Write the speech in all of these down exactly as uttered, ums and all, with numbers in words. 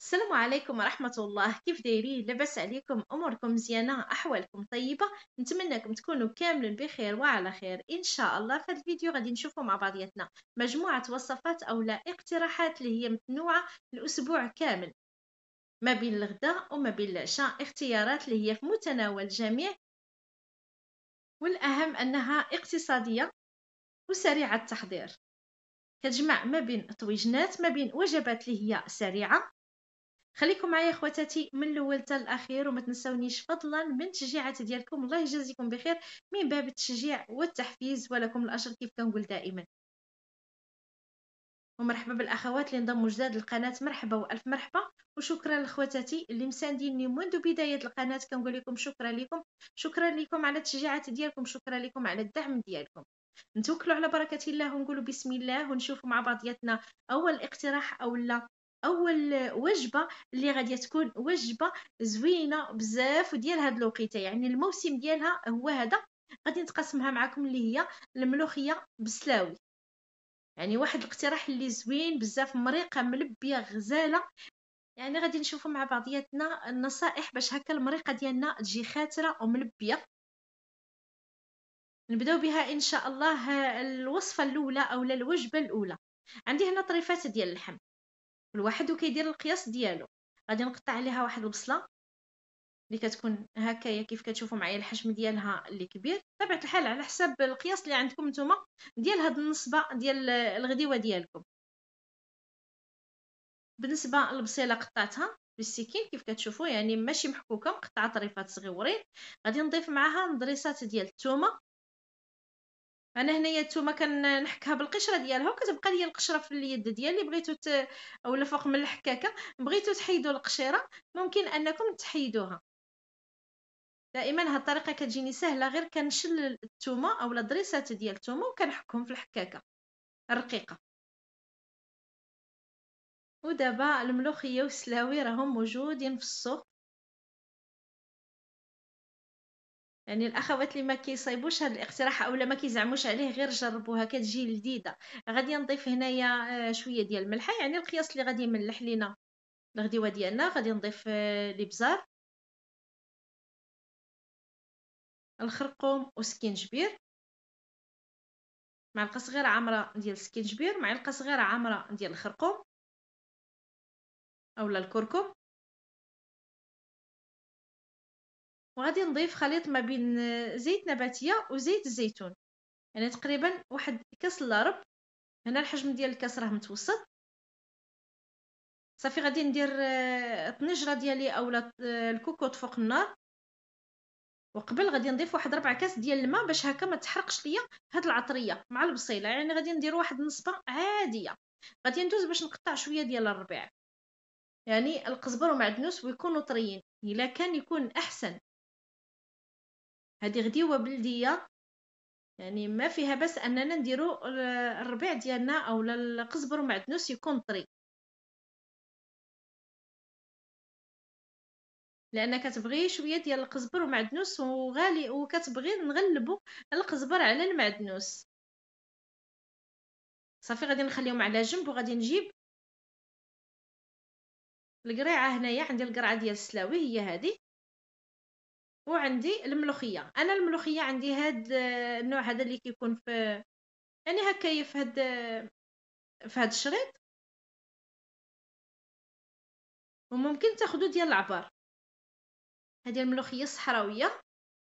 السلام عليكم ورحمة الله، كيف دايرين؟ لاباس عليكم؟ أموركم مزيانة؟ أحوالكم طيبة؟ نتمنىكم تكونوا كاملين بخير وعلى خير إن شاء الله. في هذا الفيديو غادي نشوفوا مع بعضياتنا مجموعة وصفات أو لا اقتراحات اللي هي متنوعة الأسبوع كامل، ما بين الغداء وما بين العشاء، اختيارات اللي هي في متناول الجميع، والأهم أنها اقتصادية وسريعة التحضير. كتجمع ما بين طويجنات، ما بين وجبات اللي هي سريعة. خليكم معايا خواتاتي من الاول حتى الاخير، وما تنسونيش فضلا من تشجيعات ديالكم، الله يجازيكم بخير من باب التشجيع والتحفيز، ولكم الاجر كيف كنقول دائما. ومرحبا بالاخوات اللي انضموا جداد للقناه، مرحبا والف مرحبا. وشكرا لخواتاتي اللي مسانديني منذ بدايه القناه، كنقول لكم شكرا لكم، شكرا لكم على التشجيعات ديالكم، شكرا لكم على الدعم ديالكم. نتوكلوا على بركه الله ونقولوا بسم الله ونشوفوا مع بعضياتنا اول اقتراح او لا اول وجبه اللي غادي تكون وجبه زوينه بزاف وديال هاد الوقيته، يعني الموسم ديالها هو هذا. غادي نتقاسمها معكم اللي هي الملوخيه بسلاوي، يعني واحد الاقتراح اللي زوين بزاف، مريقه ملبيه غزاله. يعني غادي نشوفوا مع بعضياتنا النصائح باش هكا المريقه ديالنا تجي خاتره وملبيه. نبداو بها ان شاء الله. الوصفه الاولى او الوجبه الاولى، عندي هنا طريفات ديال اللحم، كل واحد وكيدير القياس ديالو. غادي نقطع عليها واحد البصله اللي كتكون هكايا كيف كتشوفوا معايا الحجم ديالها اللي كبير، طبيعه الحال على حساب القياس اللي عندكم نتوما ديال هاد النصبه ديال الغديوه ديالكم. بالنسبه للبصيله قطعتها بالسكين كيف كتشوفوا، يعني ماشي محكوكه، مقطعه طريفات صغيورين. غادي نضيف معاها نضريسات ديال الثومه. انا هنايا الثومه كنحكها بالقشره ديالها، وكتبقى لي القشره في اليد ديالي. بغيتو ت... اولا فوق من الحكاكه بغيتو تحيدوا القشيره، ممكن انكم تحيدوها. دائما هاد الطريقه كتجيني سهله، غير كنشل الثومه اولا الضريسات ديال الثومه وكنحكهم في الحكاكه الرقيقه. ودابا الملوخيه والسلاوي راهم موجودين في السوق، يعني الاخوات اللي ما كيصايبوش هذا الاقتراح اولا ما كيزعموش عليه غير جربوها، كتجي لذيذه. غادي نضيف هنايا آه، شويه ديال الملحه، يعني القياس اللي غادي يملح لينا الغديوه ديالنا. غادي نضيف آه، الابزار، الخرقوم وسكينجبير، معلقه صغيره عامره ديال السكينجبير، معلقه صغيره عامره ديال الخرقوم اولا الكركم. وغادي نضيف خليط ما بين آه، زيت نباتيه وزيت الزيتون، يعني تقريبا واحد كاس الا ربع. هنا الحجم ديال الكاس راه متوسط. صافي غادي ندير آه، الطنجره ديالي اولا آه، الكوكوط فوق النار. وقبل غادي نضيف واحد ربع كاس ديال الماء باش هكا ما تحرقش ليا هاد العطريه مع البصيله، يعني غادي ندير واحد النصبه عاديه. غادي ندوز باش نقطع شويه ديال الربيع، يعني القزبر ومعدنوس ويكونوا طريين، الا كان يكون احسن. هذه غديوه بلديه، يعني ما فيها بس اننا نديرو الربيع ديالنا اولا القزبر ومعدنوس يكون طري، لان كتبغي شويه ديال القزبر ومعدنوس وغالي، وكتبغي نغلبوا القزبر على المعدنوس. صافي غادي نخليهم على جنب، وغادي نجيب القريعه. هنايا عندي القرعه ديال السلاوي هي هذه، وعندي الملوخيه. انا الملوخيه عندي هاد النوع هذا اللي كيكون في، يعني هكايا في هاد في هاد الشريط. وممكن تاخذوا ديال العبار، هذه الملوخيه الصحراويه،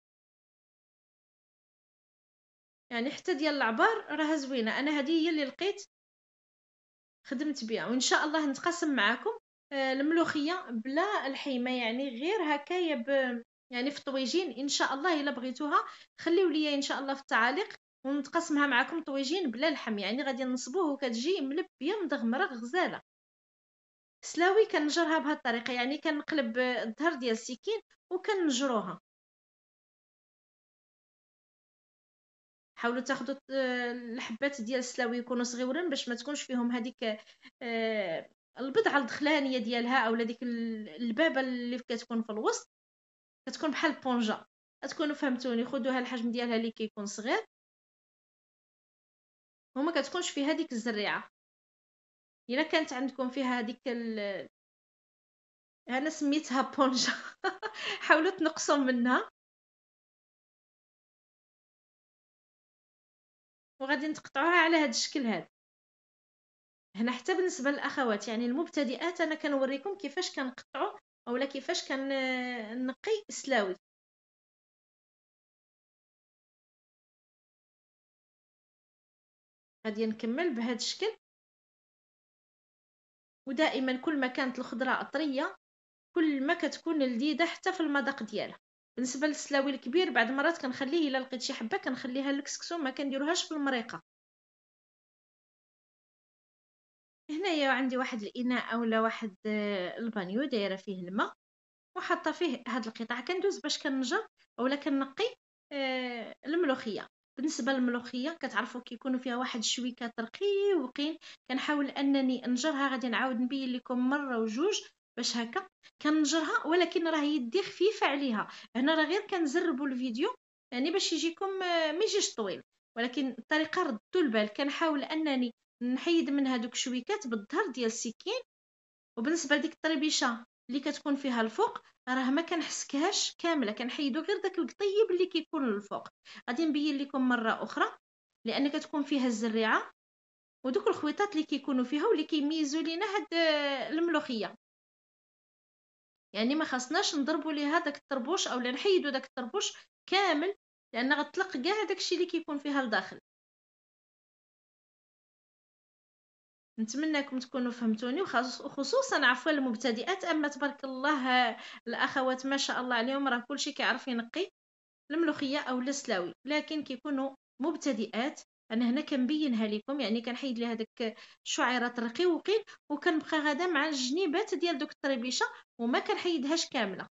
يعني حتى ديال العبار راها زوينه. انا هذه هي اللي لقيت خدمت بها، وان شاء الله نتقاسم معكم آه، الملوخيه بلا الحيمه، يعني غير هكايا ب، يعني في طويجين ان شاء الله. الا بغيتوها خليو لي ان شاء الله في التعاليق ونتقاسمها معكم طويجين بلا اللحم، يعني غادي نصبوه وكتجي ملبيه مدغمره غزاله. سلاوي كنجرها بهذه الطريقه، يعني كنقلب الظهر ديال السكين وكنجروها. حاولوا تاخذوا الحبات ديال السلاوي يكونوا صغيورين باش ما تكونش فيهم هذيك آه، البضعه الدخلانيه ديالها اولا ديك البابه اللي كتكون في الوسط، كتكون بحال بونجا. تكونوا فهمتوني، خذوها الحجم ديالها اللي كيكون صغير، وما كتكونش فيها ديك الزريعه. الا كانت عندكم فيها هذيك انا سميتها بونجا. حاولوا تنقصوا منها. وغادي نتقطعوها على هذا الشكل هذا. هنا حتى بالنسبه للاخوات يعني المبتدئات انا كنوريكم كيفاش كنقطعوا اولا كيفاش كنقي سلاوي. غادي نكمل بهذا الشكل. ودائما كل ما كانت الخضره طريه كل ما كتكون لذيذه حتى في المذاق ديالها. بالنسبه للسلاوي الكبير بعض المرات كنخليه الا لقيت شي حبه كنخليها للكسكسو ما كنديروهاش في المريقه. هنايا عندي واحد الاناء اولا واحد آه، البانيو دايره فيه الماء وحاطه فيه هاد القطع كندوز باش كنجر اولا كنقي آه الملوخيه. بالنسبه للملوخيه كتعرفوا كيكونوا فيها واحد الشويكات رقيقين كنحاول انني نجرها. غادي نعاود نبين لكم مره وجوج باش هكا كنجرها ولكن راه يدي خفيفه عليها. هنا راه غير كنزربوا الفيديو يعني باش يجيكم آه، ما يجيش طويل. ولكن الطريقه ردوا البال كنحاول انني نحيد من هذوك الشويكات بالظهر ديال السكين. وبالنسبه لديك الطريبيشه اللي كتكون فيها الفوق راه ما كنحسكهاش كامله كنحيدو غير داك القطيب اللي كيكون الفوق. غادي نبين لكم مره اخرى لان كتكون فيها الزريعه ودوك الخويطات اللي كيكونوا فيها واللي كيميزوا لينا هاد الملوخيه. يعني ما خاصناش نضربوا ليها داك الطربوش اولا نحيدوا داك الطربوش كامل لان غتطلق كاع داكشي اللي كيكون فيها لداخل. نتمنىكم تكونوا فهمتوني وخصوصا عفوا المبتدئات. اما تبارك الله الاخوات ما شاء الله عليهم راه كلشي كيعرف ينقي الملوخيه او السلاوي لكن كيكونوا مبتدئات. انا هنا كنبينها لكم يعني كنحيد لها داك الشعيرات الرقيقين وكنبقى غادا مع الجنيبات ديال دوك الطريبيشه وما كنحيدهاش كامله.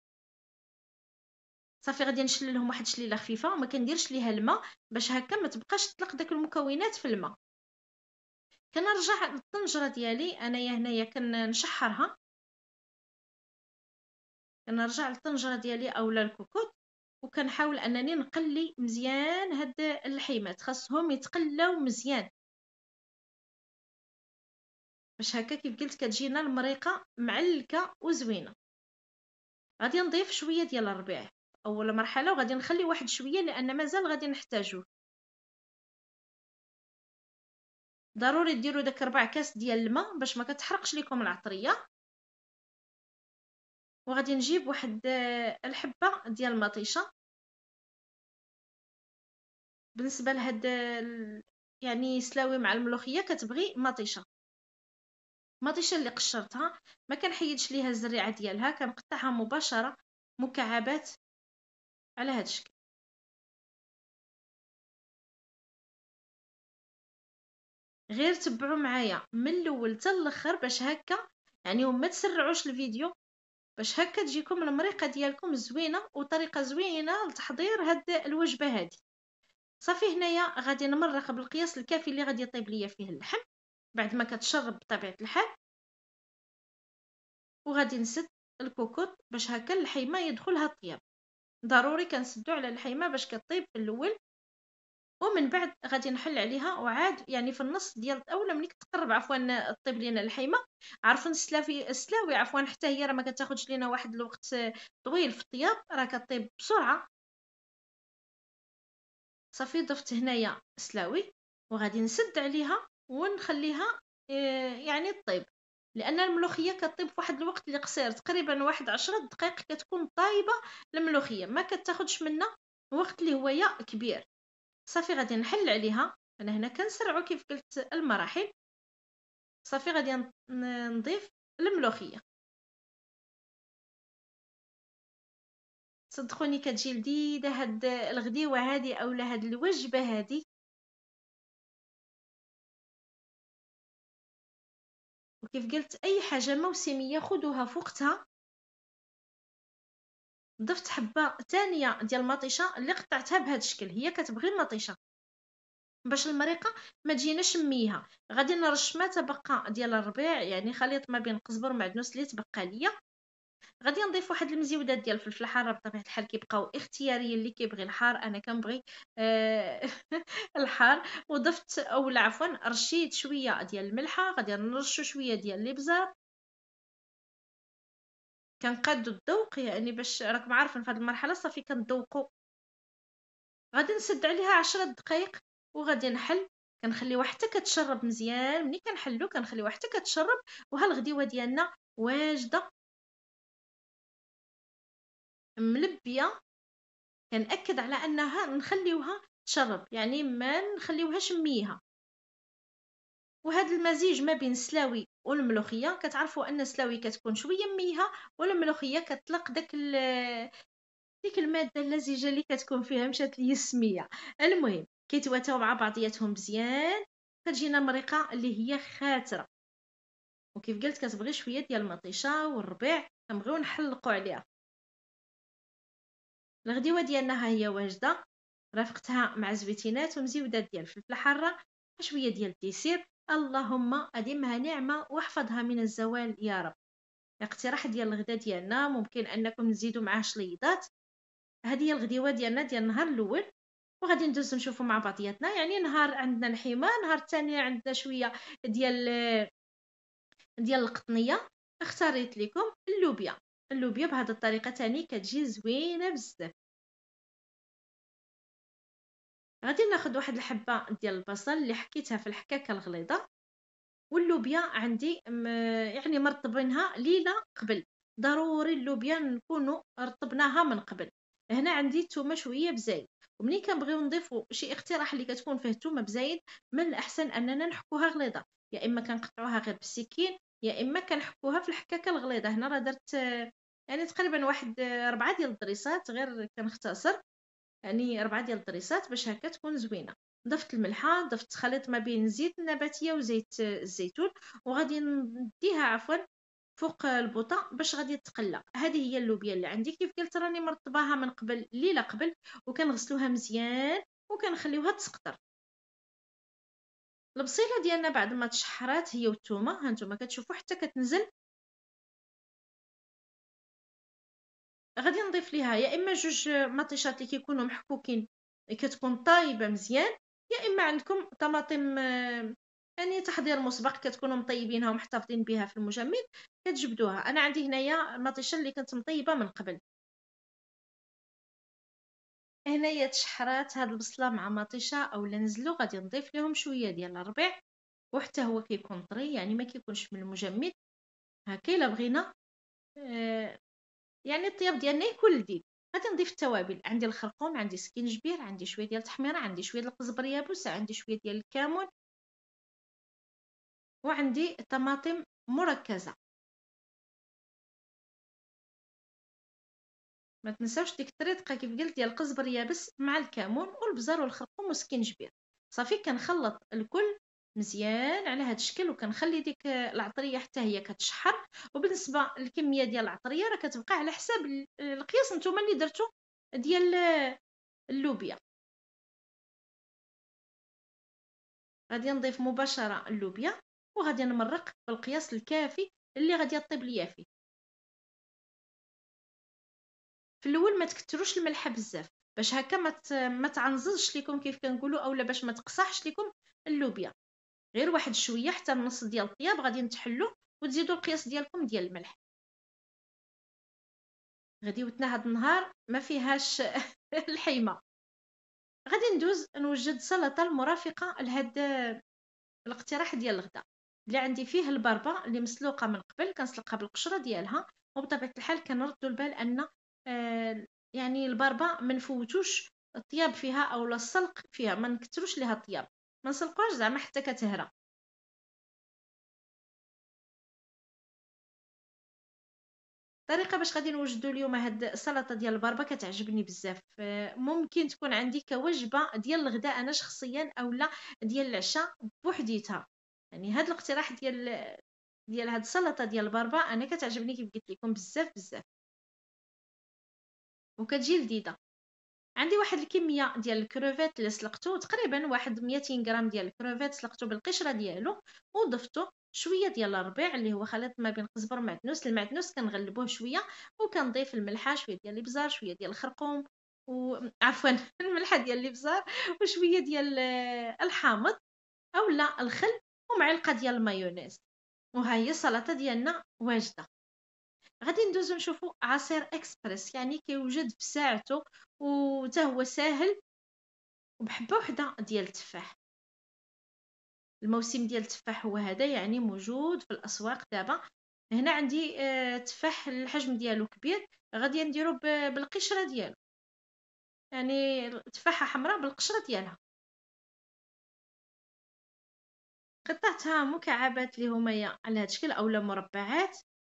صافي غادي نشلل لهم واحد الشليله خفيفه وما كنديرش ليها الماء باش هكا ما تبقاش تطلق داك المكونات في الماء. كنرجع للطنجره ديالي انايا هنايا كنشحرها. كنرجع للطنجره ديالي اولا الكوكوط وكنحاول انني نقلي مزيان هاد اللحيمات خاصهم يتقلاو مزيان باش هكا كيف قلت كتجينا المريقه معلكه وزوينه. غادي نضيف شويه ديال الربيع اول مرحله وغادي نخلي واحد شويه لان مازال غادي نحتاجوه. ضروري ديروا داك ربع كاس ديال الماء باش ما كتحرقش لكم العطريه. وغادي نجيب واحد الحبه ديال المطيشه. بالنسبه لهاد يعني سلاوي مع الملوخيه كتبغي مطيشه. مطيشه اللي قشرتها ما كنحيدش ليها الزريعه ديالها كنقطعها مباشره مكعبات على هذا الشكل. غير تبعوا معايا من الاول حتى الاخر باش هكا يعني وما تسرعوش الفيديو باش هكا تجيكم المريقه ديالكم زوينه وطريقه زوينه لتحضير هاد الوجبه هذه. صافي هنايا غادي نمرق بالقياس الكافي اللي غادي يطيب ليا فيه اللحم بعد ما كتشرب بطبيعه الحال. وغادي نسد الكوكوط باش هكا اللحيمه يدخلها الطياب. ضروري كنسدو على اللحيمه باش كطيب في الاول ومن بعد غادي نحل عليها وعاد يعني في النص ديال اولا ملي كتقرب عفوا طيب لينا اللحيمه. عارفين السلاوي السلاوي عفوا حتى هي راه ما كتاخذش لينا واحد الوقت طويل في الطياب راه كطيب بسرعه. صافي ضفت هنايا سلاوي وغادي نسد عليها ونخليها يعني طيب لان الملوخيه كطيب في واحد الوقت اللي قصير تقريبا واحد عشرة دقائق كتكون طايبه. الملوخيه ما كتاخذش منا وقت اللي هو كبير. صافي غادي نحل عليها. انا هنا كنسرعو كيف قلت المراحل. صافي غادي نضيف الملوخيه. صدقوني كتجي لذيذه هاد الغديوه هادي اولا هاد الوجبه هادي. وكيف قلت اي حاجه موسميه خذوها في وقتها. ضفت حبه ثانيه ديال المطيشه اللي قطعتها بهذا الشكل هي كتبغي المطيشه باش المريقه ما تجيناش ميها. غادي نرش ما تبقى ديال الربيع يعني خليط ما بين القزبر ومعدنوس اللي تبقى ليا. غادي نضيف واحد المزيودات ديال الفلفل الحار بطبيعه الحال كيبقاو اختياريين اللي كيبغي الحار انا كنبغي آه الحار. وضفت اولا عفوا رشيت شويه ديال الملحه غادي نرشو شويه ديال الابزار كنقادو الذوق، يعني باش راكم عارفين في هاد المرحلة صافي كنذوقوا. غادي نسد عليها عشرة دقايق وغادي نحل، كنخليوها حتى كتشرب مزيان. ملي كنحلو كنخليوها حتى كتشرب، وها الغديوه ديالنا واجده ملبيه. كنأكد على انها نخليوها تشرب، يعني ما نخليوهاش ميها. وهذا المزيج ما بين السلاوي والملوخيه، كتعرفوا ان السلاوي كتكون شويه ميها، والملوخيه كتطلق داك ال- ديك الماده اللزجه اللي كتكون فيها، مشات لي السميه. المهم كيتواتاو مع بعضياتهم مزيان، كتجينا مريقه اللي هي خاتره. وكيف قلت كتبغي شويه ديال المطيشه والربيع، كنبغيو نحلقوا عليها. الغديوه ديالنا ها هي واجده، رافقتها مع زويتينات ومزيودات ديال الفلفله حاره، شويه ديال التيسير. اللهم ادمها نعمه واحفظها من الزوال يا رب. اقتراح ديال الغدا ديالنا ممكن انكم تزيدوا معاه شليضات. هذه هي الغديوه ديالنا ديال النهار الاول، وغادي ندوز نشوفوا مع بعضياتنا. يعني نهار عندنا الحمى، نهار الثاني عندنا شويه ديال ديال القطنيه. اختاريت لكم اللوبيا. اللوبيا بهذه الطريقه تاني كتجي زوينه بزاف. غادي ناخذ واحد الحبه ديال البصل اللي حكيتها في الحكاكه الغليظه، واللوبيا عندي م... يعني مرطبينها ليله قبل. ضروري اللوبيا نكونوا رطبناها من قبل. هنا عندي الثومه شويه بزايد، ومني كنبغيو نضيفوا شي اقتراح اللي كتكون فيه الثومه بزايد، من الاحسن اننا نحكوها غليظه. يا اما كنقطعوها غير بالسكين، يا اما كنحكوها في الحكاكه الغليظه. هنا راه درت يعني تقريبا واحد ربعة ديال الضريسات، غير كنختصر. يعني ربعة ديال الضريسات باش هكا تكون زوينه. ضفت الملحه، ضفت خليط ما بين زيت النباتيه وزيت الزيتون، وغادي نديها عفوا فوق البوطه باش غادي تقلى. هذه هي اللوبيا اللي عندي. كيف قلت راني مرطباها من قبل ليله قبل، وكنغسلوها مزيان وكنخليوها تسقطر. البصيله ديالنا بعد ما تشحرات هي والثومه، ها نتوما كتشوفوا حتى كتنزل. غادي نضيف ليها يا اما جوج مطيشات اللي كيكونوا محكوكين، كتكون طايبه مزيان، يا اما عندكم طماطم آه، يعني تحضير مسبق كتكونوا مطيبينها ومحتفظين بها في المجمد، كتجبدوها. انا عندي هنايا المطيشه اللي كنت مطيبه من قبل. هنايا تشحرات هاد البصله مع مطيشه او نزلو، غادي نضيف لهم شويه ديال الربيع، وحتى هو كيكون طري يعني ما كيكونش من المجمد. هكا الا بغينا آه، يعني الطياب ديالنا يكون لذيذ. غادي نضيف التوابل. عندي الخرقوم، عندي سكينجبير، عندي شويه ديال التحميره، عندي شويه ديال القزبر يابوس، عندي شويه ديال الكمون، وعندي طماطم مركزه. ما تنساوش ديك الطريقه كيف قلت ديال القزبر يابس مع الكمون والبزار والخرقوم والسكينجبير. صافي كنخلط الكل مزيان على هذا الشكل، وكنخلي ديك العطريه حتى هي كتشحر. وبالنسبه للكميه ديال العطريه راه كتبقى على حساب القياس نتوما اللي درتو ديال اللوبيا. غادي نضيف مباشره اللوبيا، وغادي نمرق بالقياس الكافي اللي غادي طيب ليا فيه. في الاول ما تكثروش الملح بزاف باش هكا ما ما تعنززش لكم كيف كنقولوا، اولا باش ما تقصحش لكم اللوبيا. غير واحد شويه حتى النص ديال الطياب غادي نتحلو، وتزيدوا القياس ديالكم ديال الملح. غديوتنا هاد النهار ما فيهاش الحيمه. غادي ندوز نوجد سلطه المرافقه لهاد الاقتراح ديال الغداء. اللي عندي فيه البربه اللي مسلوقه من قبل، كنسلقها بالقشره ديالها. وبطبيعه الحال كنردوا البال ان آه يعني البربه ما نفوتوش الطياب فيها او السلق فيها، ما نكثروش ليها الطياب، ما نسلقوهاش زعما حتى كتهرى. الطريقه باش غادي نوجدوا اليوم هاد السلطه ديال البربه كتعجبني بزاف. ممكن تكون عندي كوجبه ديال الغداء انا شخصيا، اولا ديال العشاء بوحديتها. يعني هاد الاقتراح ديال ديال هاد السلطه ديال البربه انا كتعجبني كيف قلت لكم بزاف بزاف، وكتجي لذيذه. عندي واحد الكميه ديال الكروفيت اللي سلقته، تقريبا واحد مئتين غرام ديال الكروفيت سلقته بالقشره ديالو، وضفته شويه ديال الربيع اللي هو خليط ما بين قزبر ومعدنوس. المعدنوس كنغلبوه شويه، وكنضيف الملحه، شويه ديال الابزار، شويه ديال الخرقوم، وعفوا الملحه ديال الابزار، وشويه ديال الحامض اولا الخل، ومعلقه ديال المايونيز. وها هي السلطه ديالنا واجده. غادي ندوزو نشوفو عصير اكسبريس، يعني كيوجد في ساعته وتا هو ساهل وبحبه وحده ديال التفاح. الموسم ديال التفاح هو هذا، يعني موجود في الاسواق دابا. هنا عندي آه، تفاح الحجم ديالو كبير، غادي نديرو ب- بالقشره ديالو، يعني تفاحه حمراء بالقشره ديالها. قطعتها مكعبات اللي هما يا على هذا الشكل اولا مربعات.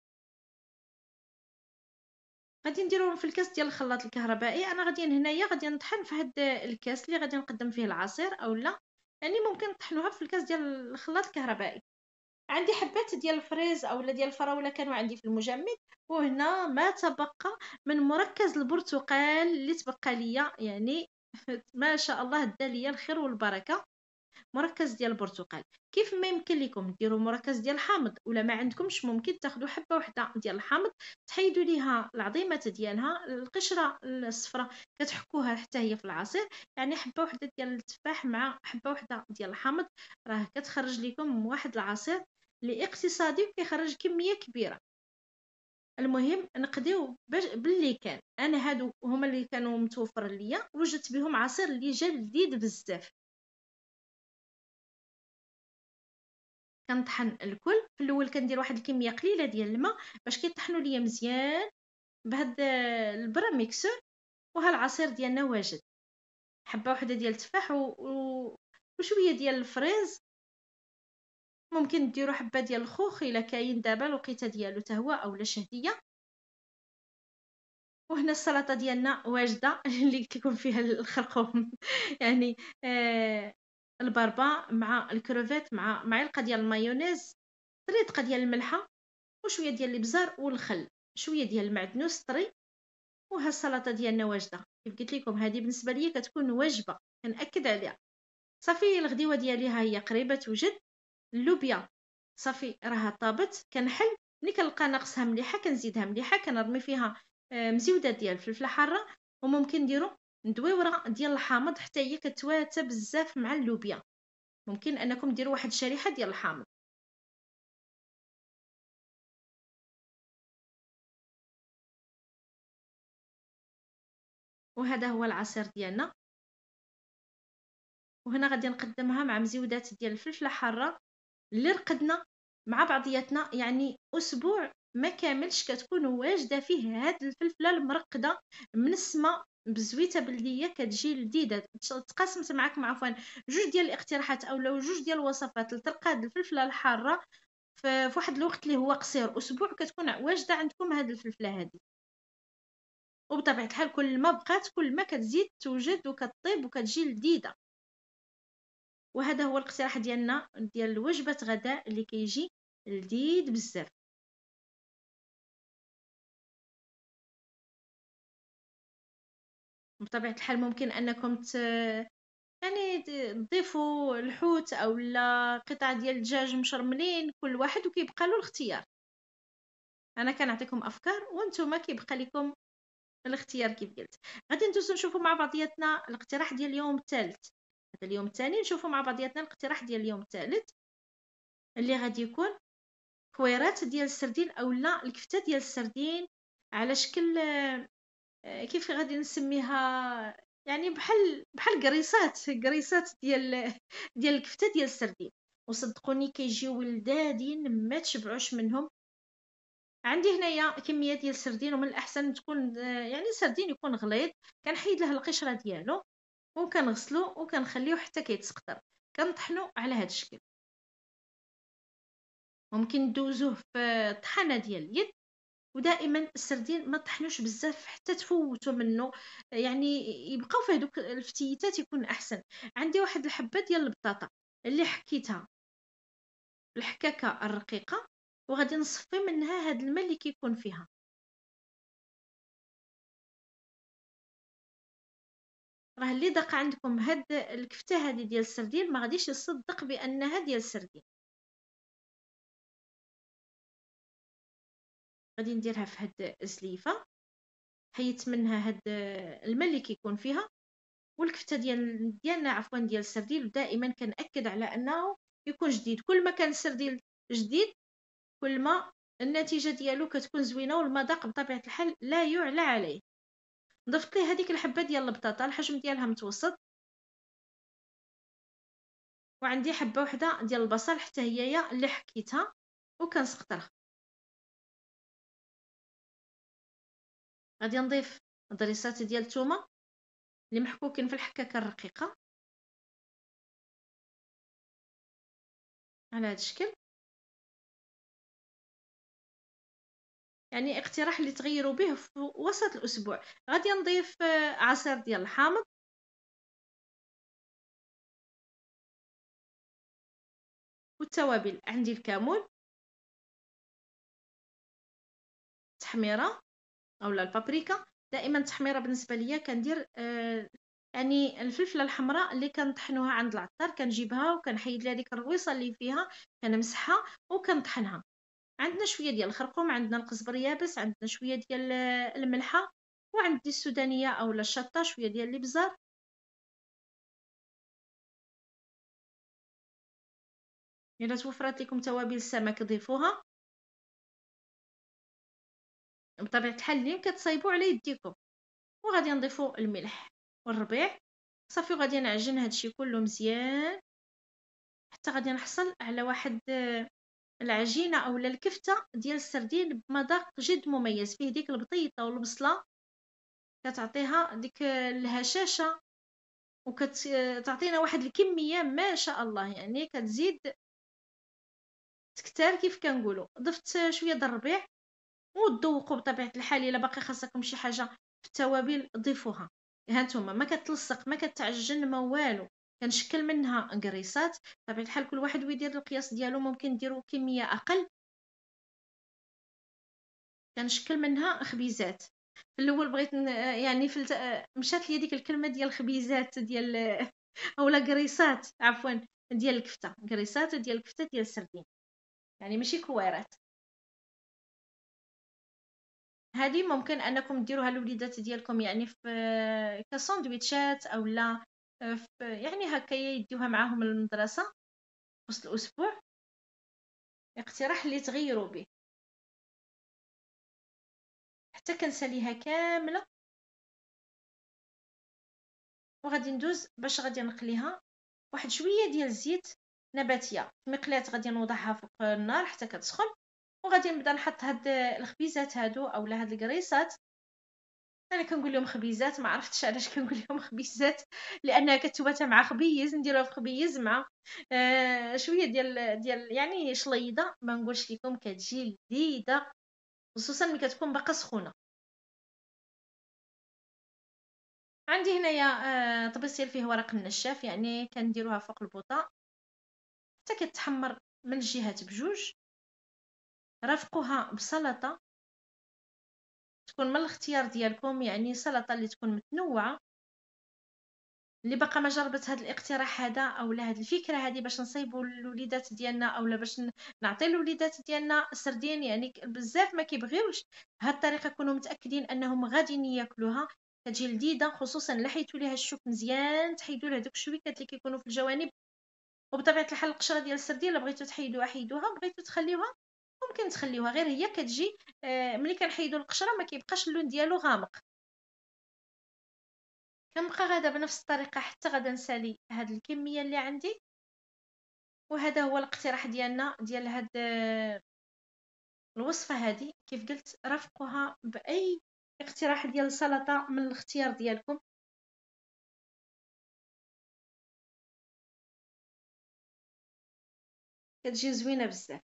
غادي نديروهم في الكاس ديال الخلاط الكهربائي. انا غادي هنايا غادي نطحن في هذا الكاس اللي غادي نقدم فيه العصير اولا، يعني ممكن نطحنوها في الكاس ديال الخلاط الكهربائي. عندي حبات ديال الفريز اولا ديال الفراوله كانوا عندي في المجمد، وهنا ما تبقى من مركز البرتقال اللي تبقى ليا، يعني ما شاء الله دا ليا الخير والبركه. مركز ديال البرتقال. كيف ما يمكن لكم ديروا مركز ديال الحامض، ولا ما عندكمش ممكن تاخذوا حبه واحده ديال الحامض، تحيدوا ليها العظيمه ديالها، القشره الصفراء كتحكوها حتى هي في العصير، يعني حبه واحده ديال التفاح مع حبه واحده ديال الحامض، راه كتخرج لكم واحد العصير اللي اقتصادي وكيخرج كميه كبيره. المهم نقديو باللي كان، انا هادو هما اللي كانوا متوفر ليا، وجدت بهم عصير اللي جا لذيذ بزاف. كنطحن الكل في الاول، كندير واحد الكميه قليله ديال الماء باش كيطحنوا ليا مزيان بهاد البرا ميكسور. وها العصير ديالنا واجد، حبه واحده ديال التفاح و... و... وشويه ديال الفريز. ممكن ديروا حبه ديال الخوخ الا كاين دابا الوقيته ديالو حتى هو اولا شهديه. وهنا السلطه ديالنا واجده اللي كيكون فيها الخرقوم يعني آه البربا مع الكروفيت مع معلقه ديال المايونيز، طريقه ديال الملحه وشويه ديال الابزار والخل، شويه ديال المعدنوس طري. وها السلطه ديالنا واجده. كيف قلت لكم هذه بالنسبه ليا كتكون وجبه كنأكد عليها. صافي الغديوه ديالي ها هي قريبه توجد. اللوبيا صافي راها طابت، كنحل ملي كنلقى ناقصها مليحه كنزيدها مليحه، كنرمي فيها آه، مزيوده ديال الفلفله حاره. وممكن نديرو ندويوره ديال الحامض حتى هي كتواتى بزاف مع اللوبيا. ممكن انكم ديروا واحد الشريحه ديال الحامض. وهذا هو العصير ديالنا. وهنا غادي نقدمها مع مزيودات ديال الفلفله حاره اللي رقدنا مع بعضياتنا، يعني اسبوع ما كاملش كتكون واجده فيه هاد الفلفله المرقده من السما بزويته بلديه، كتجي لذيذه. تقاسمت معكم عفوا جوج ديال الاقتراحات اولا جوج ديال الوصفات لترقاد الفلفله الحاره في واحد الوقت اللي هو قصير، اسبوع كتكون واجده عندكم هاد الفلفله هذه. وبطبيعه الحال كل ما بقات كل ما كتزيد توجد وكطيب وكتجي لذيذه. وهذا هو الاقتراح ديالنا ديال وجبه غداء اللي كيجي لذيذ بزاف. بطبيعه الحال ممكن انكم ت... يعني تضيفوا الحوت او لا قطع ديال الدجاج مشرملين، كل واحد وكيبقى له الاختيار. انا كنعطيكم افكار وانتم كيبقى لكم الاختيار كيف قلت. غادي ندوزو نشوفوا مع بعضياتنا الاقتراح ديال اليوم الثالث. هذا اليوم الثاني نشوفوا مع بعضياتنا الاقتراح ديال اليوم الثالث اللي غادي يكون كويرات ديال السردين اولا الكفته ديال السردين على شكل آه، كيف غادي نسميها، يعني بحال بحال قريصات قريصات ديال ديال الكفته ديال السردين. وصدقوني كيجيو لذاذين ما تشبعوش منهم. عندي هنايا كميه ديال السردين، ومن الاحسن تكون آه، يعني السردين يكون غليظ. كنحيد له القشره ديالو وكنغسلو وكنخليوه حتى كيتسقطر، كنطحنو على هذا الشكل. ممكن ندوزوه في طحنه ديال اليد. ودائما السردين ما طحنوش بزاف حتى تفوتوا منه، يعني يبقاو فيه دوك الفتيتات يكون احسن. عندي واحد الحبه ديال البطاطا اللي حكيتها الحكاكه الرقيقه، وغادي نصفي منها هاد الماء اللي كيكون فيها. راه اللي دق عندكم هاد الكفته هذه ديال السردين ما غاديش يصدق بانها ديال السردين. غادي نديرها في هاد الزليفه، حيت منها هاد الماء اللي كيكون فيها. والكفته ديال ديالنا عفوا ديال السردين دائما كنأكد على انه يكون جديد. كل ما كان السردين جديد كل ما النتيجه ديالو كتكون زوينه، والمذاق بطبيعه الحال لا يعلى عليه. ضفت ليه هذيك الحبه ديال البطاطا، الحجم ديالها متوسط، وعندي حبه وحده ديال البصل حتى هي اللي حكيتها وكنسقطرها. غادي نضيف ضريسات ديال الثومه اللي محكوكين في الحكاكه الرقيقه على هذا الشكل. يعني اقتراح اللي تغيروا به في وسط الاسبوع. غادي نضيف عصير ديال الحامض، والتوابل عندي الكمون، التحميره اولا البابريكا. دائما التحميره بالنسبه ليا كندير آه يعني الفلفله الحمراء اللي كنطحنوها عند العطار، كنجيبها وكنحيد لها ديك الرويصه اللي فيها، كنمسحها وكنطحنها. عندنا شويه ديال الخرقوم، عندنا القزبر يابس، عندنا شويه ديال الملحه، وعندي السودانيه اولا الشطه، شويه ديال الابزار. الا توفرت لكم توابل السمك ضيفوها، بطبيعه الحال اللي كتصايبوا على يديكم. وغادي نضيفوا الملح والربيع صافي، وغادي نعجن هادشي كله مزيان حتى غادي نحصل على واحد العجينه اولا الكفته ديال السردين بمذاق جد مميز، فيه ديك البطيطه والبصله كتعطيها ديك الهشاشه، وكتعطينا واحد الكميه ما شاء الله، يعني كتزيد تكتار كيف كنقولوا. ضفت شويه د الربيع وتذوقوا بطبيعه الحال. الا باقي خاصكم شي حاجه في التوابل ضيفوها. هانتوما ما كتلصق ما كتعجن ما والو، كنشكل منها قريصات. بطبيعه الحال كل واحد ويدير القياس ديالو، ممكن ديروا كميه اقل. كنشكل منها خبيزات. في الاول بغيت يعني في الت... مشات لي ديك الكلمه ديال الخبيزات ديال اولا قريصات عفوا، ديال الكفته، قريصات ديال الكفته ديال السردين، يعني ماشي كويرات. هذه ممكن انكم ديروها للوليدات ديالكم، يعني في كساندويتشات اولا في يعني هكا يديوها معاهم للمدرسه وسط الاسبوع. اقتراح اللي تغيروا به. حتى كنساليها كامله وغادي ندوز باش غادي نقليها واحد شويه ديال الزيت نباتيه في مقلاه. غادي نوضعها فوق النار حتى كتسخن، وغادي نبدا نحط هاد الخبيزات هادو اولا هاد القريصات. انا كنقول لهم خبيزات، ما عرفتش علاش كنقول لهم خبيزات، لانها كتواتى مع خبيز نديروها في خبيز مع آه شويه ديال ديال يعني شليضه. ما نقولش لكم كتجي لذيذه، خصوصا ملي كتكون باقا سخونه. عندي هنايا آه طبسيل فيه ورق النشاف، يعني كنديروها فوق البوطه حتى كتحمر من الجهات بجوج. رافقوها بسلطه تكون من الاختيار ديالكم، يعني سلطه اللي تكون متنوعه. اللي باقا ما جربت هذا الاقتراح هذا اولا هذه الفكره هذه باش نصايبوا الوليدات ديالنا اولا باش نعطي الوليدات ديالنا السردين، يعني بزاف ما كيبغيوش، بهذه الطريقه كونوا متاكدين انهم غاديين ياكلوها. كتجي لذيذه، خصوصا الا حيتوا ليها الشوك مزيان، تحيدوا لها دوك الشويكات اللي كيكونوا في الجوانب. وبطبيعه الحال القشره ديال السردين الا بغيتوا تحيدوها حيدوها، بغيتوا تخليوها ممكن تخليوها غير هي كتجي آه ملي كنحيدوا القشره ما كيبقاش اللون ديالو غامق. كنبقى غادا بنفس الطريقه حتى غادا نسالي هاد الكميه اللي عندي. وهذا هو الاقتراح ديالنا ديال هاد الوصفه هذه. كيف قلت رافقوها باي اقتراح ديال سلطه من الاختيار ديالكم، كتجي زوينه بزاف.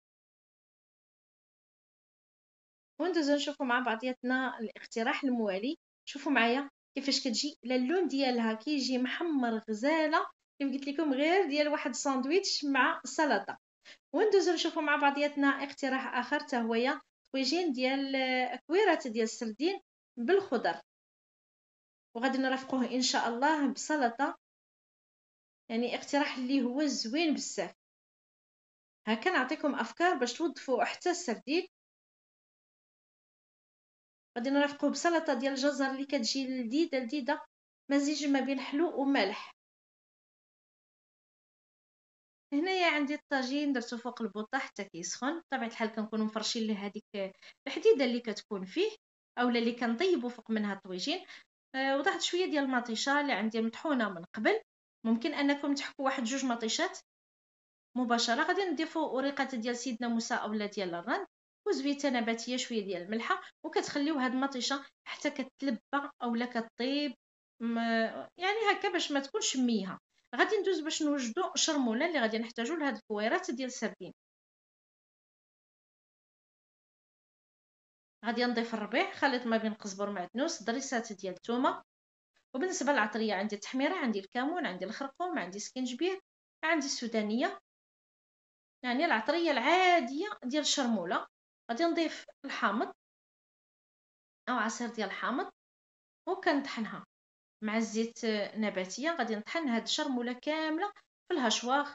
وندوزو نشوفوا مع بعضياتنا الاقتراح الموالي. شوفوا معايا كيفاش كتجي، لا اللون ديالها كيجي محمر غزاله كيف قلت لكم، غير ديال واحد الساندويتش مع سلطه. وندوزو نشوفوا مع بعضياتنا اقتراح اخر تا هويا طويجين ديال كويرات ديال السردين بالخضر، وغادي نرافقوه ان شاء الله بسلطه. يعني اقتراح اللي هو زوين بزاف. هكا نعطيكم افكار باش توظفوا حتى السردين. غادي نرافقوه بسلطه ديال الجزر اللي كتجي لذيذه لذيذه، مزيج ما بين حلو ومالح. هنايا عندي الطاجين درتو فوق البوطه حتى كيسخن. بطبيعه الحال كنكونوا مفرشين له هذيك الحديده اللي كتكون فيه، اولا اللي كنطيبوا فوق منها الطويجين. أه وضعت شويه ديال المطيشه اللي عندي مطحونه من قبل. ممكن انكم تحكوا واحد جوج مطيشات مباشره. غادي نضيفوا وريقات ديال سيدنا موسى اولا ديال الرند، وزبيته نباتيه، شويه ديال الملحه، وكتخليو هاد المطيشه حتى كتلبى اولا كطيب يعني هكا باش ما تكونش ميها. غادي ندوز باش نوجدوا شرموله اللي غادي نحتاجو لهاد الكويرات ديال السردين. غادي نضيف الربيع خليط ما بين قزبر معدنوس، ضريسات ديال الثومه. وبالنسبه للعطريه عندي التحميره، عندي الكمون، عندي الخرقوم، عندي سكينجبير، عندي السودانيه، يعني العطريه العاديه ديال الشرموله. غادي نضيف الحامض او عصير ديال الحامض وكنطحنها مع الزيت نباتيه. غادي نطحن هاد الشرموله كامله في الهشواغ،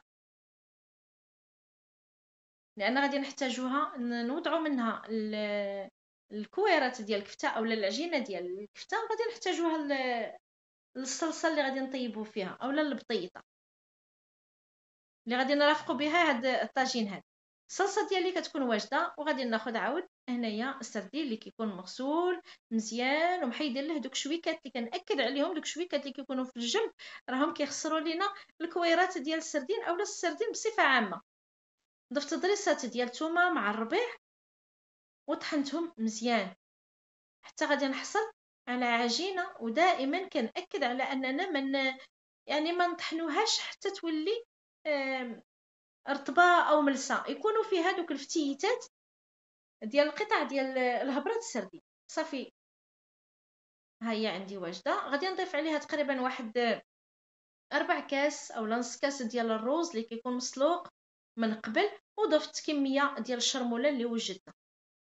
لان غادي نحتاجوها نوضعوا منها الكويرات ديال الكفته اولا العجينه ديال الكفته. غادي نحتاجوها للصلصه اللي غادي نطيبوا فيها اولا البطيطه اللي غادي نرافقوا بها هاد الطاجين. هاد الصلصه ديالي كتكون واجده، وغادي ناخذ عاود هنايا السردين اللي كيكون مغسول مزيان ومحيدين له دوك شويكات اللي كنأكد عليهم، دوك شويكات اللي كيكونوا في الجنب راهم كيخسروا لينا الكويرات ديال السردين اولا السردين بصفه عامه. ضفت ضريسات ديال الثومه مع الربيع وطحنتهم مزيان حتى غادي نحصل على عجينه. ودائما كنأكد على اننا من يعني ما نطحنوهاش حتى تولي رطبه او ملسه، يكونوا فيها دوك الفتيتات ديال القطع ديال الهبرات السردين. صافي ها هي عندي واجده. غادي نضيف عليها تقريبا واحد أربع كاس او نص كاس ديال الروز اللي كيكون مسلوق من قبل، وضفت كميه ديال الشرموله اللي وجدنا.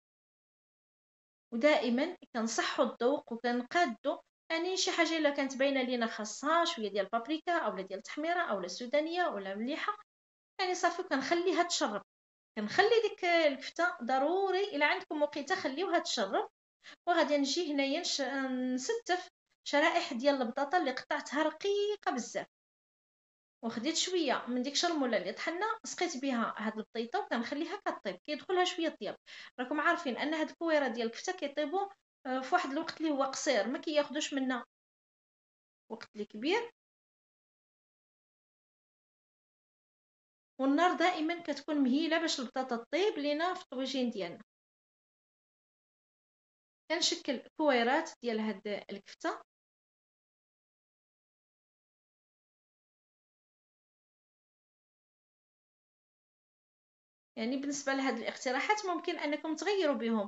ودائما كنصحوا الذوق وكنقادوا يعني شي حاجه الا كانت باينه لينا خاصها شويه ديال البابريكا اولا ديال التحميره اولا السودانيه ولا مليحه، يعني صافي كنخليها تشرب. كنخلي ديك الكفته ضروري الا عندكم وقيته خليوها تشرب. وغادي نجي هنايا نستف شرائح ديال البطاطا اللي قطعتها رقيقه بزاف، وخديت شويه من ديك الشرموله اللي طحنا سقيت بها هاد البطيطه وكنخليها كطيب كيدخلها شويه طياب. راكم عارفين ان هاد الكويره ديال الكفته كيطيبوا في واحد الوقت اللي هو قصير، ما كياخذوش منا وقت اللي كبير. والنار دائما كتكون مهيله باش البطاطا طيب لينا في الطويجين ديالنا. كنشكل كويرات ديال هاد الكفته. يعني بالنسبه لهاد الاقتراحات ممكن انكم تغيروا بهم.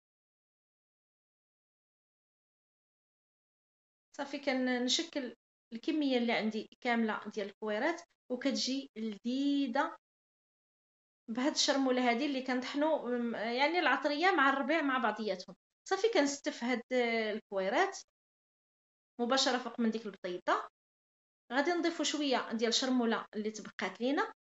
صافي كنشكل الكميه اللي عندي كامله ديال الكويرات وكتجي لذيذه بهاد الشرموله هذه اللي كنطحنوا يعني العطريه مع الربيع مع بعضياتهم. صافي كنستف هاد الكويرات مباشره فوق من ديك البطيطه. غادي نضيفوا شويه ديال الشرموله اللي تبقات لينا،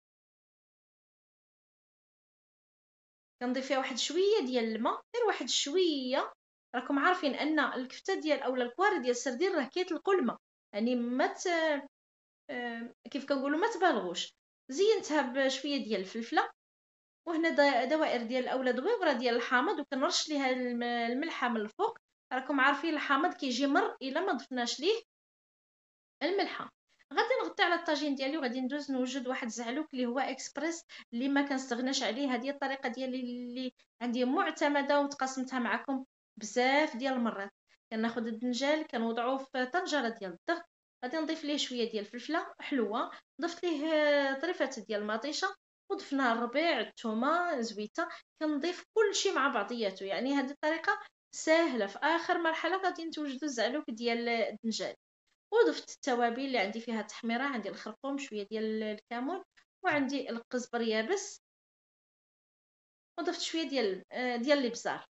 كنضيف فيها واحد شويه ديال الماء، غير واحد شويه. راكم عارفين ان الكفته ديال اولا الكواري ديال السردين راه كيطلقوا الماء، يعني ما مت... كيف كنقولوا ما تبالغوش. زينتها بشويه ديال الفلفله، وهنا دوائر ديال اولا دويبره ديال الحامض، وكنرش ليها الملحه من الفوق. راكم عارفين الحامض كيجي مر الا ما ضفناش ليه الملحه. غادي نغطي على الطاجين ديالي وغادي ندوز نوجد واحد الزعلوك اللي هو اكسبريس اللي ما كنستغناش عليه. هذه الطريقه ديالي اللي عندي معتمده وتقاسمتها معكم بزاف ديال المرات. كناخذ الدنجال كنوضعوه في طنجره ديال الضغط، غادي نضيف ليه شويه ديال الفلفله حلوه، ضفت ليه طريفات ديال المطيشه، وضفنا الربيع الثومه زويته. كنضيف كلشي مع بعضياته. يعني هذه الطريقه سهله. في اخر مرحله غادي نتوجدوا الزعلوك ديال الدنجال. وضفت التوابل اللي عندي فيها التحميره، عندي الخرقوم شويه ديال الكمون وعندي القزبر يابس، وضفت شويه ديال ديال الابزار.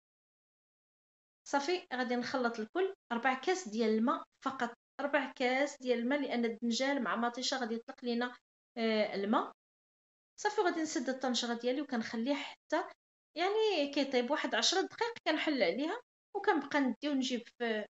صافي غادي نخلط الكل. ربع كاس ديال الماء فقط، ربع كاس ديال الماء، لان الدنجال مع مطيشه غادي يطلق لينا الماء. صافي غادي نسد الطنجره ديالي وكنخليه حتى يعني كيطيب واحد عشرة دقائق. كنحل عليها وكنبقى ندي ونجيب في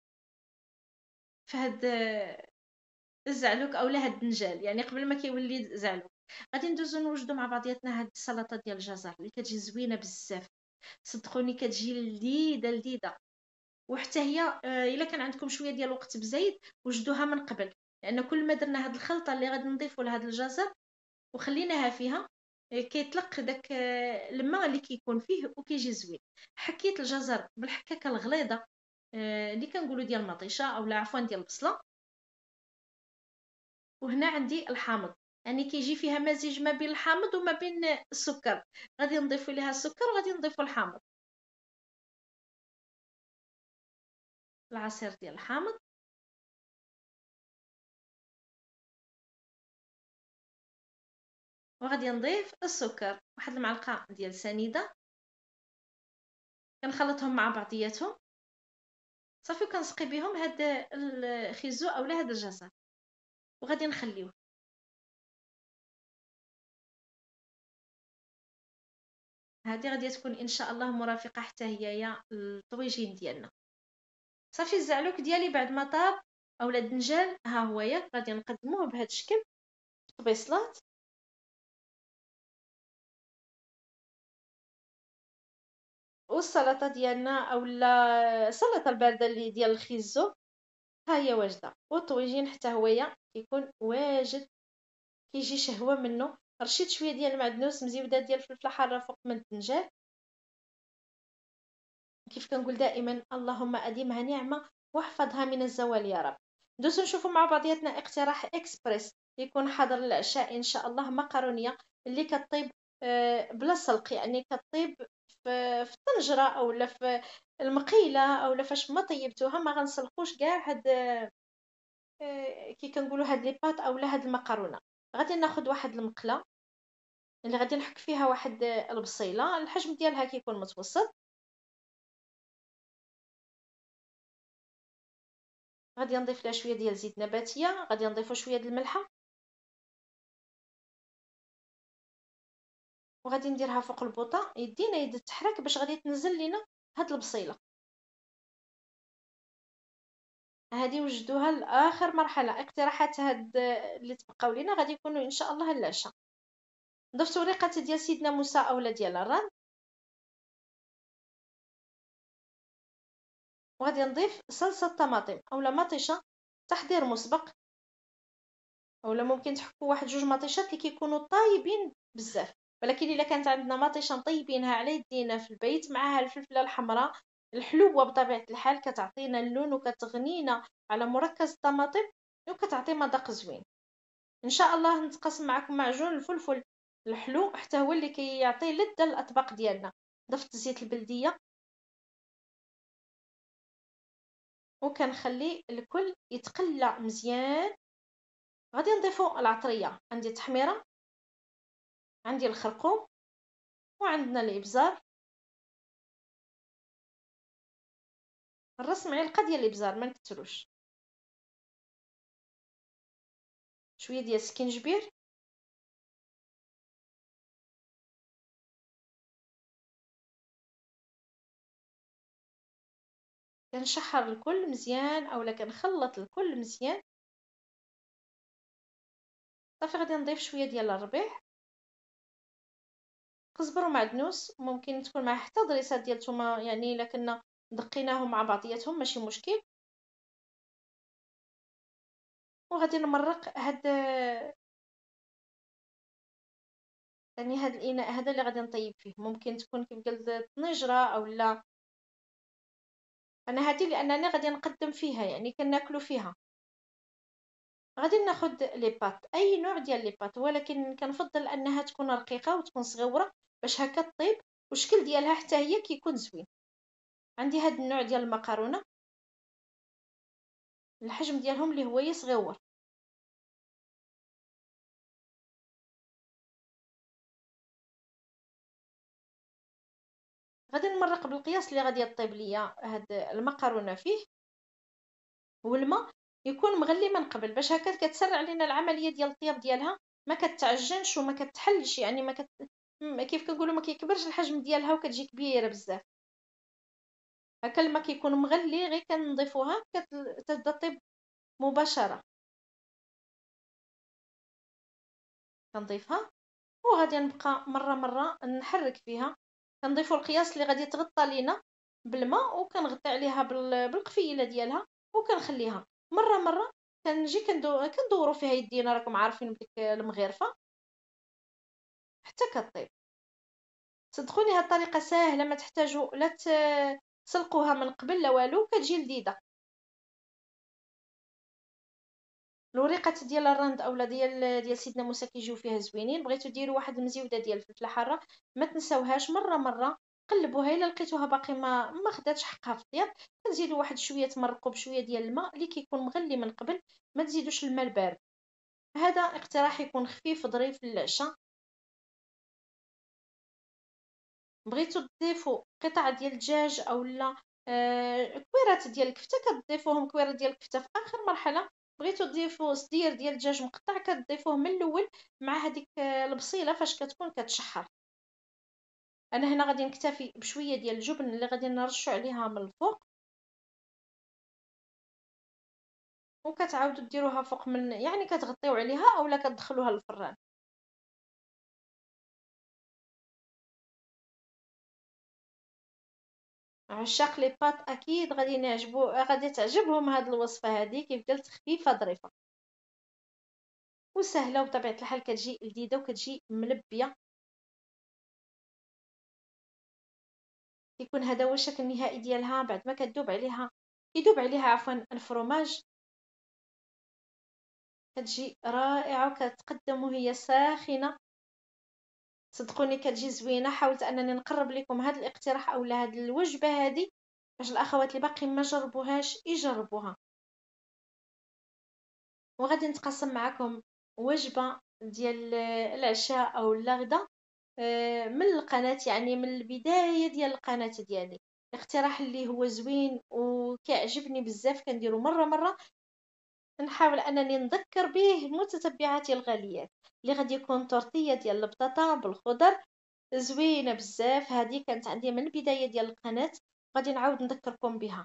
في هاد الزعلوك اولا هاد الدنجال، يعني قبل ما كيولي زعلوك. غادي ندوزو نوجدو مع بعضياتنا هاد السلطه ديال الجزر اللي كتجي زوينه بزاف. صدقوني كتجي لذيذه لذيذه. وحتى هي آه، الا كان عندكم شويه ديال الوقت بزايد وجدوها من قبل، لان كل ما درنا هاد الخلطه اللي غادي نضيفوا لهاد الجزر وخليناها فيها، آه، كيطلق داك آه، الماء اللي كيكون فيه وكيجي زوين. حكيت الجزر بالحكاكه الغليظه آه، اللي كنقولوا ديال المطيشه او لا عفوا ديال البصله. وهنا عندي الحامض، يعني كيجي فيها مزيج ما بين الحامض وما بين السكر. غادي نضيف ليها السكر وغادي نضيف الحامض. العصير ديال الحامض، وغادي نضيف السكر، واحد المعلقه ديال سنيده. كنخلطهم مع بعضياتهم صافي، وكنسقي بهم هاد الخيزو اولا هاد الجزر، وغادي نخليوه. هذه غادي تكون ان شاء الله مرافقه حتى هي يا الطويجين ديالنا. صافي الزعلوك ديالي بعد ما طاب اولا الدنجال ها هو ياك، غادي نقدموه بهذا الشكل طبيصلات. والسلطه ديالنا اولا السلطه البارده اللي ديال الخيزو ها هي واجده. والطويجين حتى هويا كيكون واجد، كيجي شهوه منه. رشيت شويه ديال المعدنوس مزيوده ديال الفلفله حاره فوق من الدنجال. كيف كنقول دائما اللهم اديمها نعمه واحفظها من الزوال يا رب. ندوزو نشوفوا مع بعضياتنا اقتراح اكسبريس يكون حاضر للعشاء ان شاء الله. مقرونيه اللي كطيب آه، بلا سلق، يعني كطيب في في الطنجره اولا في المقيله اولا فاش ما طيبتوها ما غنسلقوش كاع هاد آه، كي كنقولوا هاد لي بات اولا هاد المقرونه. غادي ناخذ واحد المقله اللي غادي نحك فيها واحد البصيله، الحجم ديالها كيكون متوسط. غادي نضيف لها شويه ديال زيت نباتيه، غادي نضيفوا شويه ديال الملحه، وغادي نديرها فوق البوطه. يدينا يد التحراك باش غادي تنزل لينا هاد البصيله. هذه وجدوها لاخر مرحله. اقتراحات هاد اللي تبقاو لينا غادي يكونوا ان شاء الله العشاء. ضفت وريقه ديال سيدنا موسى اولا ديال الران، وغادي نضيف صلصه طماطم اولا مطيشه تحضير مسبق، اولا ممكن تحكوا واحد جوج مطيشات اللي كيكونوا طايبين بزاف. ولكن الا كانت عندنا مطيشه مطيبينها على يدينا في البيت معها الفلفله الحمراء الحلوه بطبيعه الحال، كتعطينا اللون وكتغنينا على مركز الطماطم وكتعطي مذاق زوين. ان شاء الله نتقاسم معكم معجون الفلفل الحلو حتى هو اللي كيعطي لذه الاطباق ديالنا. ضفت زيت البلديه وكنخلي الكل يتقلى مزيان. غادي نضيفو العطريه، عندي التحميره، عندي الخرقوم، وعندنا الابزار. الراس معلقه ديال الابزار ما نكثروش. شويه ديال السكينجبير، كنشحر الكل مزيان اولا كنخلط الكل مزيان. صافي غادي نضيف شويه ديال الربيع، قزبر ومعدنوس، ممكن تكون معاه حتى ضريسات ديال الثومه، يعني الا كنا دقيناهم مع بعضياتهم ماشي مشكل. وغادي نمرق هاد يعني هاد الاناء هذا اللي غادي نطيب فيه. ممكن تكون كيف قلت طنجره او لا، انا هذه لانني غادي نقدم فيها يعني كناكلوا فيها. غادي ناخذ لي بات، اي نوع ديال لي بات، ولكن كنفضل انها تكون رقيقه وتكون صغيره باش هكا طيب والشكل ديالها حتى هي كيكون زوين. عندي هاد النوع ديال المكرونه الحجم ديالهم اللي هو صغيور. غادي نمرق بالقياس اللي غادي يطيب ليا هاد المكرونه فيه، والماء يكون مغلي من قبل باش هكا كتسرع علينا العمليه ديال الطياب ديالها، ما كتعجنش وما كتحلش، يعني ما كت... كيف كنقولوا ما كيكبرش الحجم ديالها وكتجي كبيره بزاف. هكا الماء كيكون مغلي غير كنضيفوها كتبدا طيب مباشره. كنضيفها وغادي نبقى مره مره نحرك فيها. كنضيفوا القياس اللي غادي تغطى لينا بالماء، وكنغطي عليها بالقفيله ديالها وكنخليها مره مره. كنجي كندو كندوروا فيها يدينا، راكم عارفين بديك المغرفه حتى كطيب. صدقوني هاد الطريقه ساهله، ما تحتاجوا لا تسلقوها من قبل لا والو، كتجي لذيذه. الوريقات ديال الرند اولا ديال ديال سيدنا موسى كيجيو فيها زوينين. بغيتو ديروا واحد المزيوده ديال الفلفله حاره، ما تنساوهاش مره مره قلبوها. الا لقيتوها باقي ما ما خداتش حقها في الطياب، كنزيدوا واحد شويه، تمرقوا بشويه ديال الماء اللي كيكون مغلي من قبل، ما تزيدوش الماء البارد. هذا اقتراح يكون خفيف ظريف للعشاء. بغيتو تضيفوا قطع ديال الدجاج اولا آه كويرات ديال الكفته، كتضيفوهم كويره ديال الكفته في اخر مرحله. بغيتو تضيفوا صدير ديال الدجاج مقطع، كتضيفوه من الاول مع هذيك البصيله فاش كتكون كتشحر. انا هنا غادي نكتفي بشويه ديال الجبن اللي غادي نرشوا عليها من الفوق، وكتعاودوا ديروها فوق من، يعني كتغطيو عليها اولا كتدخلوها للفران. عشاق لي بات اكيد غادي نعجبو غادي تعجبهم هاد الوصفه هذه، كيف قلت خفيفه ظريفه وسهله، وبطبيعه الحال كتجي لذيذه وكتجي ملبيه. كيكون هذا هو الشكل النهائي ديالها بعد ما كتذوب عليها يذوب عليها عفوا الفرماج. كتجي رائعه وكتقدم وهي ساخنه. صدقوني كتجي زوينه. حاولت انني نقرب لكم هذا الاقتراح اولا هذه الوجبه هذه باش الاخوات اللي باقي ما جربوهاش يجربوها. وغادي نتقاسم معكم وجبه ديال العشاء او الغداء من القناه، يعني من البدايه ديال القناه ديالي. اقتراح اللي هو زوين وكيعجبني بزاف، كنديرو مره مره. نحاول انني نذكر به متتبعاتي الغاليات اللي غادي يكون تورتيه ديال البطاطا بالخضر زوينه بزاف. هذه كانت عندي من البدايه ديال القناه، غادي نعاود نذكركم بها.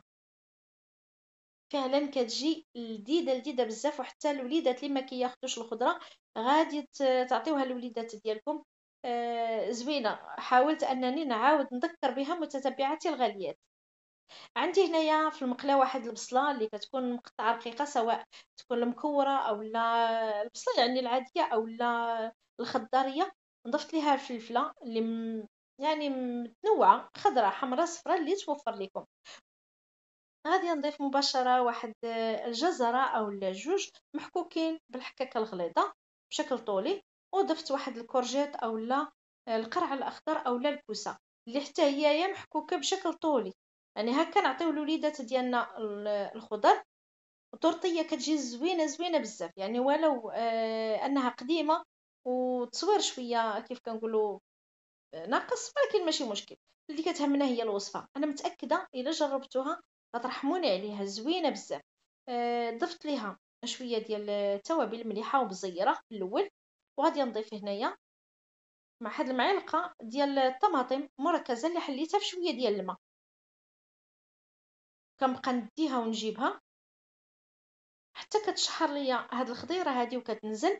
فعلا كتجي لذيذه لذيذه بزاف، وحتى الوليدات اللي ما كياخذوش الخضره غادي تعطيوها الوليدات ديالكم. آه زوينه. حاولت انني نعاود نذكر بها متتبعاتي الغاليات. عندي هنايا في المقله واحد البصله اللي كتكون مقطعه رقيقه، سواء تكون المكوره او لا البصله يعني العاديه او لا الخضاريه. نضفت ليها الفلفله اللي م... يعني متنوعه، خضراء حمراء صفراء اللي توفر لكم. غادي نضيف مباشره واحد الجزره او جوج محكوكين بالحكاكه الغليظه بشكل طولي، وضفت واحد الكورجيت او لا القرع الاخضر او لا الكوسه اللي حتى هي محكوكه بشكل طولي. يعني هكا نعطيو الوليدات ديالنا الخضر. التورتيه كتجي زوينه زوينه بزاف، يعني ولو آه انها قديمه وتصوير شويه كيف كنقولوا ناقص، ولكن ماشي مشكل. اللي كتهمنا هي الوصفه. انا متاكده الا جربتوها غترحموني عليها، زوينه بزاف. آه ضفت ليها شويه ديال التوابل مليحه ومزيره في الاول، وغادي نضيف هنايا مع هاد المعلقه ديال الطماطم مركزه اللي حليتها في شويه ديال الماء. كنبقى نديها ونجيبها حتى كتشحر ليا هاد الخضيره هادي وكتنزل،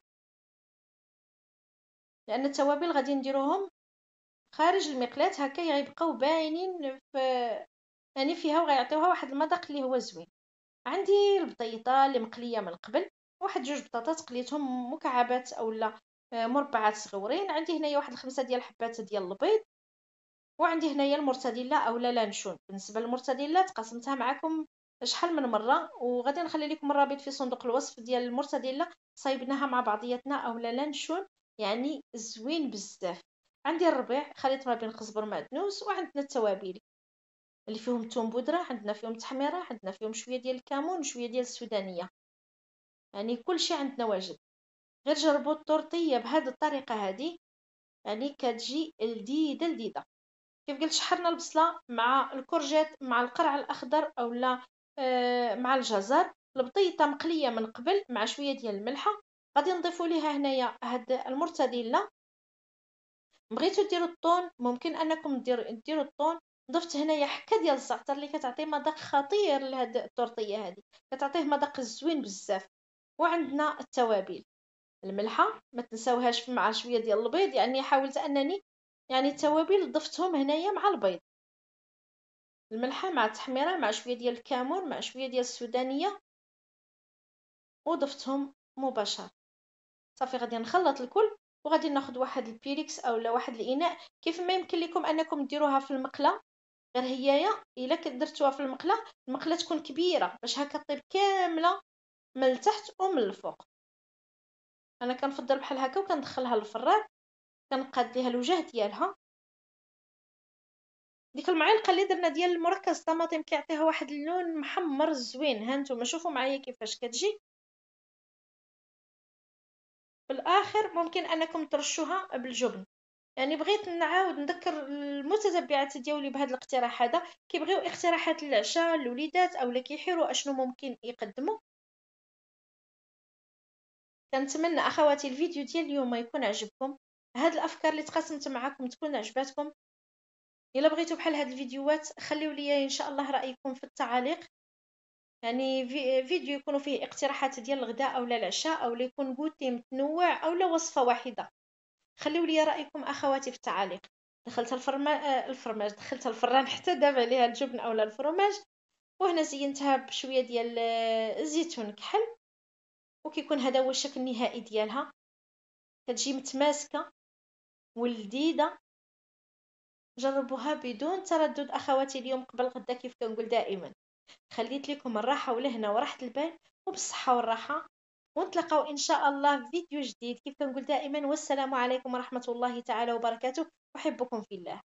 لان التوابل غادي نديروهم خارج المقلاة هكا غيبقاو باينين في يعني فيها، وغيعطيوها واحد المذاق اللي هو زوين. عندي البطيطه اللي مقليه من قبل، واحد جوج بطاطات قليتهم مكعبات اولا مربعات صغورين. عندي هنايا واحد الخمسه ديال الحبات ديال البيض، وعندي هنايا المرتديلا اولا لانشون. بالنسبه للمرتديلا تقاسمتها معكم شحال من مره، وغادي نخلي لكم الرابط في صندوق الوصف ديال المرتديلا. صايبناها مع بعضياتنا اولا لانشون، يعني زوين بزاف. عندي الربيع خليط ما بين خزبر ومعدنوس، وعندنا التوابل اللي فيهم توم بودره، عندنا فيهم تحميره، عندنا فيهم شويه ديال الكمون وشويه ديال السودانيه. يعني كل شيء عندنا واجد. غير جربوا التورتيه بهذه الطريقه هذه، يعني كتجي لذيذه لذيذه. كيف قلت شحرنا البصله مع الكورجيت مع القرع الاخضر اولا آه مع الجزر. البطيطه مقليه من قبل مع شويه ديال الملحه. غادي نضيفوا ليها هنايا هاد المرتديلا. بغيتو ديروا الطون ممكن انكم ديروا ديروا الطون. ضفت هنايا حكه ديال الزعتر اللي كتعطي مذاق خطير لهاد التورتيه هذه، كتعطيه مذاق زوين بزاف. وعندنا التوابل الملحه ما تنساوهاش مع شويه ديال البيض، يعني حاولت انني يعني التوابل ضفتهم هنايا مع البيض، الملحه مع التحميره مع شويه ديال الكمون مع شويه ديال السودانيه وضفتهم مباشره. صافي غادي نخلط الكل وغادي ناخذ واحد البيريكس اولا واحد الاناء، كيف ما يمكن لكم انكم ديروها في المقله، غير هيايا الا درتوها في المقله، المقله تكون كبيره باش هكا طيب كامله من التحت ومن الفوق. انا كنفضل بحال هكا وكندخلها للفران، كنقاد ليها الوجه ديالها. ديك المعلقه اللي درنا ديال المركز الطماطم كيعطيها واحد اللون محمر زوين. ها نتوما شوفوا معايا كيفاش كتجي. في الاخر ممكن انكم ترشوها بالجبن. يعني بغيت نعاود نذكر المتتبعات ديالي بهذا الاقتراح هذا، كيبغيو اقتراحات للعشاء الوليدات اولا كيحيروا اشنو ممكن يقدموا. كنتمنى اخواتي الفيديو ديال اليوم يكون عجبكم، هاد الافكار اللي تقاسمت معكم تكون عجباتكم. الا بغيتوا بحال هاد الفيديوهات خليو لي ان شاء الله رايكم في التعاليق، يعني في فيديو يكونوا فيه اقتراحات ديال الغداء اولا العشاء اولا يكون بوتي متنوع اولا وصفه واحده. خليو لي رايكم اخواتي في التعاليق. دخلت الفرما... آه، الفرماج دخلت الفران حتى داب عليها الجبن اولا الفرماج، وهنا زينتها بشويه ديال آه، الزيتون كحل، وكيكون هذا هو الشكل النهائي ديالها. كتجي متماسكه ولذيذه. جربوها بدون تردد اخواتي اليوم قبل غدا، كيف كنقول دائما. خليت لكم الراحه والهنا وراحه البال وبالصحه والراحه، ونتلاقاو ان شاء الله في فيديو جديد كيف كنقول دائما. والسلام عليكم ورحمه الله تعالى وبركاته. احبكم في الله.